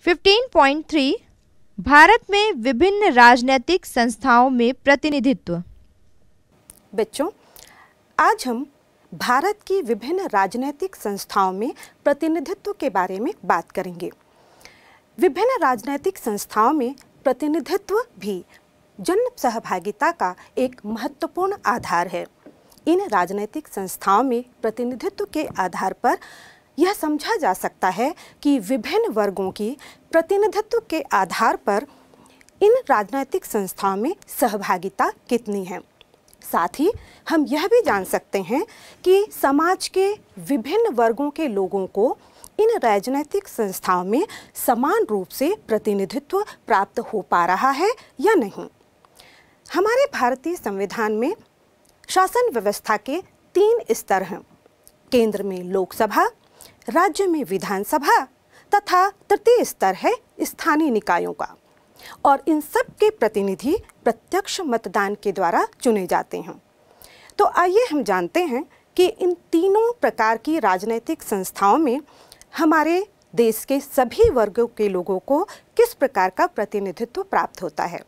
15.3 भारत में विभिन्न राजनीतिक संस्थाओं में प्रतिनिधित्व। बच्चों, आज हम भारत की विभिन्न राजनीतिक संस्थाओं में प्रतिनिधित्व के बारे में बात करेंगे। विभिन्न राजनीतिक संस्थाओं में प्रतिनिधित्व भी जन सहभागिता का एक महत्वपूर्ण आधार है। इन राजनीतिक संस्थाओं में प्रतिनिधित्व के आधार पर यह समझा जा सकता है कि विभिन्न वर्गों की प्रतिनिधित्व के आधार पर इन राजनीतिक संस्थाओं में सहभागिता कितनी है। साथ ही हम यह भी जान सकते हैं कि समाज के विभिन्न वर्गों के लोगों को इन राजनीतिक संस्थाओं में समान रूप से प्रतिनिधित्व प्राप्त हो पा रहा है या नहीं। हमारे भारतीय संविधान में शासन व्यवस्था के 3 स्तर हैं। केंद्र में लोकसभा, राज्य में विधानसभा तथा तृतीय स्तर है स्थानीय निकायों का, और इन सब के प्रतिनिधि प्रत्यक्ष मतदान के द्वारा चुने जाते हैं। तो आइए हम जानते हैं कि इन तीनों प्रकार की राजनीतिक संस्थाओं में हमारे देश के सभी वर्गों के लोगों को किस प्रकार का प्रतिनिधित्व प्राप्त होता है।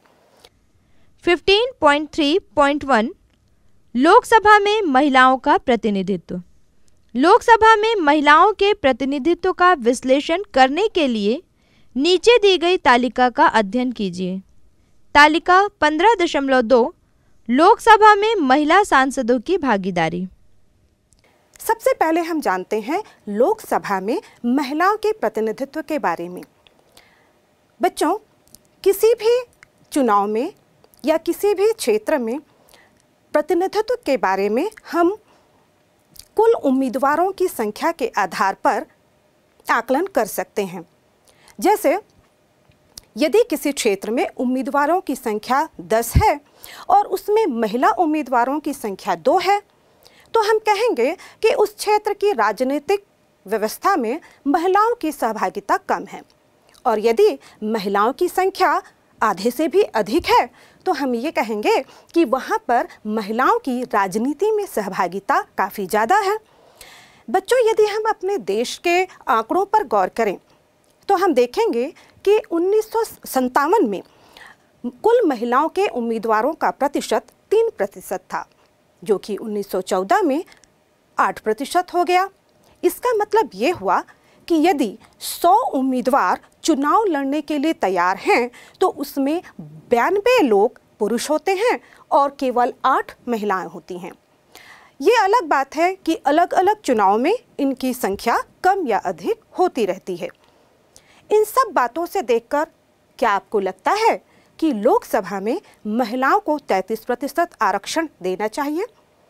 15.3.1 लोकसभा में महिलाओं का प्रतिनिधित्व। लोकसभा में महिलाओं के प्रतिनिधित्व का विश्लेषण करने के लिए नीचे दी गई तालिका का अध्ययन कीजिए। तालिका 15.2 लोकसभा में महिला सांसदों की भागीदारी। सबसे पहले हम जानते हैं लोकसभा में महिलाओं के प्रतिनिधित्व के बारे में। बच्चों, किसी भी चुनाव में या किसी भी क्षेत्र में प्रतिनिधित्व के बारे में हम कुल उम्मीदवारों की संख्या के आधार पर आकलन कर सकते हैं। जैसे यदि किसी क्षेत्र में उम्मीदवारों की संख्या 10 है और उसमें महिला उम्मीदवारों की संख्या 2 है, तो हम कहेंगे कि उस क्षेत्र की राजनीतिक व्यवस्था में महिलाओं की सहभागिता कम है। और यदि महिलाओं की संख्या आधे से भी अधिक है तो हम ये कहेंगे कि वहाँ पर महिलाओं की राजनीति में सहभागिता काफ़ी ज़्यादा है। बच्चों, यदि हम अपने देश के आंकड़ों पर गौर करें तो हम देखेंगे कि 1957 में कुल महिलाओं के उम्मीदवारों का प्रतिशत 3% था, जो कि 1914 में 8% हो गया। इसका मतलब ये हुआ कि यदि 100 उम्मीदवार चुनाव लड़ने के लिए तैयार हैं तो उसमें 92 लोग पुरुष होते हैं और केवल 8 महिलाएं होती हैं। ये अलग बात है कि अलग अलग चुनाव में इनकी संख्या कम या अधिक होती रहती है। इन सब बातों से देखकर क्या आपको लगता है कि लोकसभा में महिलाओं को 33% आरक्षण देना चाहिए?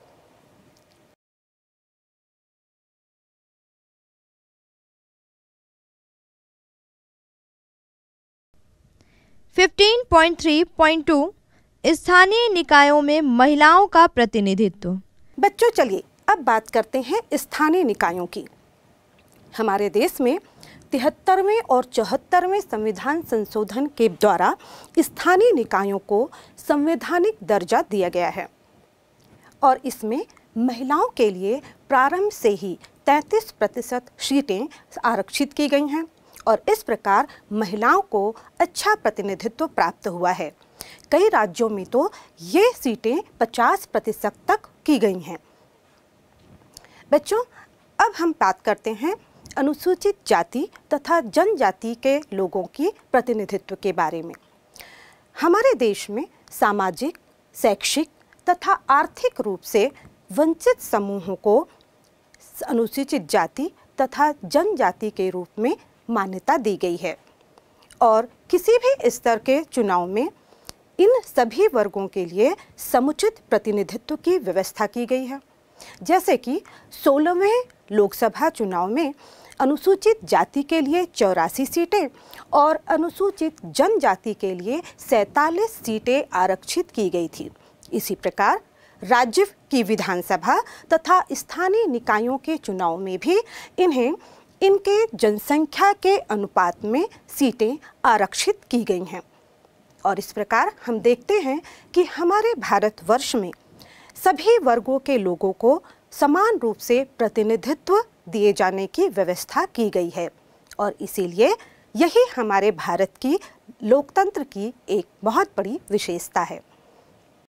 स्थानीय निकायों में महिलाओं का प्रतिनिधित्व। बच्चों, चलिए अब बात करते हैं स्थानीय निकायों की। हमारे देश में 73वें और 74वें संविधान संशोधन के द्वारा स्थानीय निकायों को संवैधानिक दर्जा दिया गया है और इसमें महिलाओं के लिए प्रारंभ से ही 33% सीटें आरक्षित की गई हैं और इस प्रकार महिलाओं को अच्छा प्रतिनिधित्व प्राप्त हुआ है। कई राज्यों में तो ये सीटें 50% तक की गई हैं। बच्चों, अब हम बात करते हैं अनुसूचित जाति तथा जनजाति के लोगों की प्रतिनिधित्व के बारे में। हमारे देश में सामाजिक, शैक्षिक तथा आर्थिक रूप से वंचित समूहों को अनुसूचित जाति तथा जनजाति के रूप में मान्यता दी गई है और किसी भी स्तर के चुनाव में इन सभी वर्गों के लिए समुचित प्रतिनिधित्व की व्यवस्था की गई है। जैसे कि 16वें लोकसभा चुनाव में अनुसूचित जाति के लिए 84 सीटें और अनुसूचित जनजाति के लिए 47 सीटें आरक्षित की गई थी। इसी प्रकार राज्य की विधानसभा तथा स्थानीय निकायों के चुनाव में भी इन्हें इनके जनसंख्या के अनुपात में सीटें आरक्षित की गई हैं। और इस प्रकार हम देखते हैं कि हमारे भारतवर्ष में सभी वर्गों के लोगों को समान रूप से प्रतिनिधित्व दिए जाने की व्यवस्था की गई है और इसीलिए यही हमारे भारत की लोकतंत्र की एक बहुत बड़ी विशेषता है।